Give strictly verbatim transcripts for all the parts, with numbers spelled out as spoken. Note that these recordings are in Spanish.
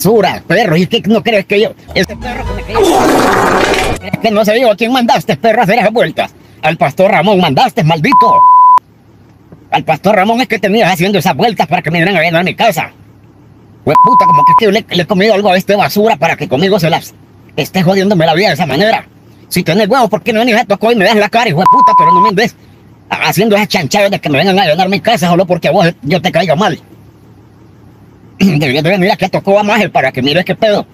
basura, perro. ¿Y qué no crees que yo? Este perro que me cayó. Es que no sé yo a quién mandaste, perro, a hacer esas vueltas. Al pastor Ramón mandaste, maldito. Al pastor Ramón es que tenías haciendo esas vueltas para que me vinieran a llenar mi casa. Pues puta, como que, es que yo le, le he comido algo a este basura para que conmigo se las esté jodiéndome la vida de esa manera. Si tenés huevos, ¿por qué no venís a tocar y me das la cara, hijo de puta? Pero no me andes haciendo esas chanchadas de que me vengan a llenar mi casa solo porque a vos yo te caiga mal. Deberías de venir aquí a Tocó a Mágel para que mires qué pedo.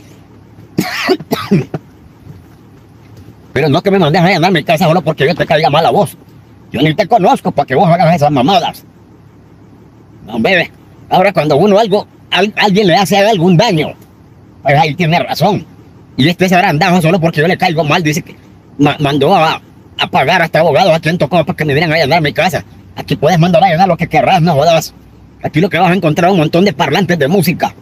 Pero no que me mandes a llenar mi casa solo porque yo te caiga mal a vos. Yo ni te conozco para que vos hagas esas mamadas. No, bebé. Ahora cuando uno algo, al, alguien le hace algún daño, pues ahí tiene razón. Y este zarandajo solo porque yo le caigo mal, dice que ma mandó a, a pagar hasta abogados aquí en Tocó para que me vinieran a llenar mi casa. Aquí puedes mandar a llenar lo que querrás, no jodas. Aquí lo que vas a encontrar es un montón de parlantes de música.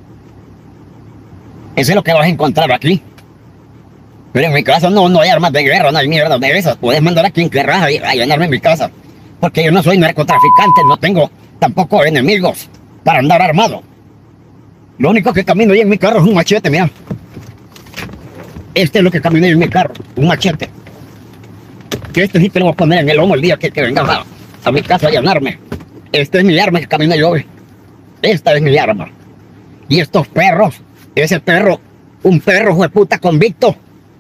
Eso es lo que vas a encontrar aquí. Pero en mi casa no, no hay armas de guerra, no hay mierda de esas. Puedes mandar a quien querrás a, a llenarme mi casa. Porque yo no soy narcotraficante, no tengo tampoco enemigos para andar armado. Lo único que camino ahí en mi carro es un machete, mira. Este es lo que camino ahí en mi carro, un machete. Que este sí te lo voy a poner en el lomo el día que, que vengas a, a mi casa a llenarme. Esta es mi arma que camino yo. Esta es mi arma. Y estos perros, ese perro, un perro de puta convicto.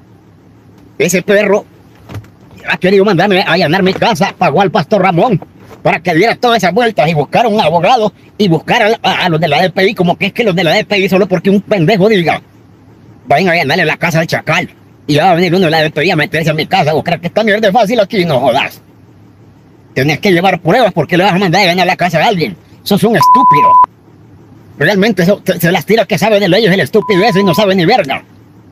Ese perro ha querido mandarme a allanar mi casa, pagó al pastor Ramón para que diera todas esas vueltas y buscar un abogado y buscar a, a, a los de la D P I, como que es que los de la D P I solo porque un pendejo diga, vayan a allanarle la casa al chacal y ya va a venir uno de la D P I a meterse a mi casa. ¿Vos crees que esta mierda es fácil aquí? No jodas. Tenés que llevar pruebas porque le vas a mandar a allanar la casa a alguien. Sos un estúpido. Realmente eso, se, se las tira que sabe de leyes el estúpido ese y no sabe ni verga.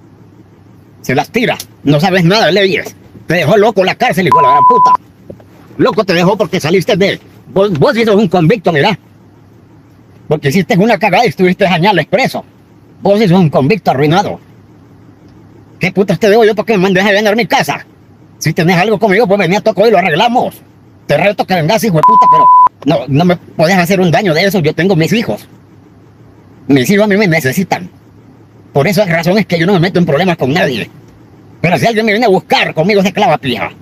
Se las tira, no sabes nada de leyes. Te dejó loco la cárcel, hijo de la gran puta. Loco te dejó porque saliste de... Vos, vos sí sos un convicto, mira. Porque hiciste una cagada y estuviste añales preso. Vos sí sos un convicto arruinado. ¿Qué putas te debo yo para que me mandes a llenar mi casa? Si tenés algo conmigo, pues venía a Tocó y lo arreglamos. Te reto que vengas, hijo de puta, pero... No, no me podés hacer un daño de eso. Yo tengo mis hijos. Mis hijos a mí me necesitan. Por esa razón es que yo no me meto en problemas con nadie. Pero si alguien me viene a buscar, conmigo se clava pija.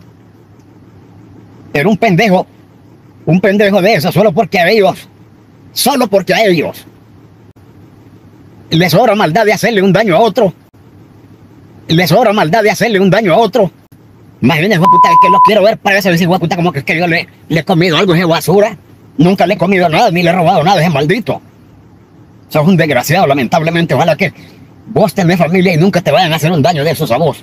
Pero un pendejo, un pendejo de eso, solo porque a ellos, solo porque a ellos les sobra maldad de hacerle un daño a otro. Les sobra maldad de hacerle un daño a otro. Más bien, hijo de puta, es que lo quiero ver para eso. Dice, hijo de puta, como que es que yo le, le he comido algo de basura. Nunca le he comido nada, ni le he robado nada, ese maldito. Sos un desgraciado, lamentablemente. Ojalá que vos tenés familia y nunca te vayan a hacer un daño de esos a vos.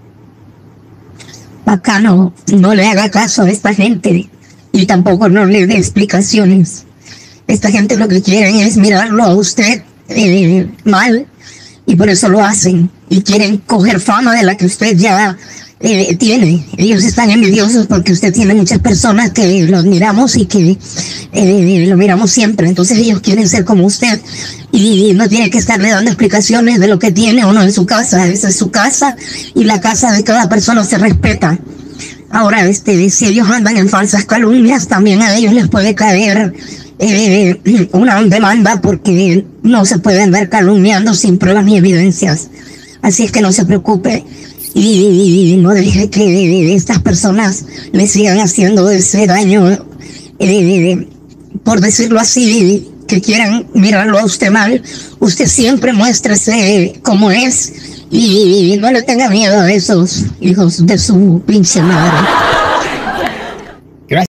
Bacano, no le haga caso a esta gente y tampoco no le dé explicaciones. Esta gente lo que quieren es mirarlo a usted eh, mal y por eso lo hacen y quieren coger fama de la que usted ya eh, tiene. Ellos están envidiosos porque usted tiene muchas personas que los miramos y que eh, lo miramos siempre. Entonces ellos quieren ser como usted y no tiene que estarle dando explicaciones de lo que tiene o no en su casa. Esa es su casa y la casa de cada persona se respeta. Ahora, este, si ellos andan en falsas calumnias, también a ellos les puede caer eh, una demanda porque no se puede andar calumniando sin pruebas ni evidencias. Así es que no se preocupe y, y, y no deje que estas personas le sigan haciendo ese daño, eh, por decirlo así, que quieran mirarlo a usted mal. Usted siempre muéstrese como es y no le tenga miedo a esos hijos de su pinche madre.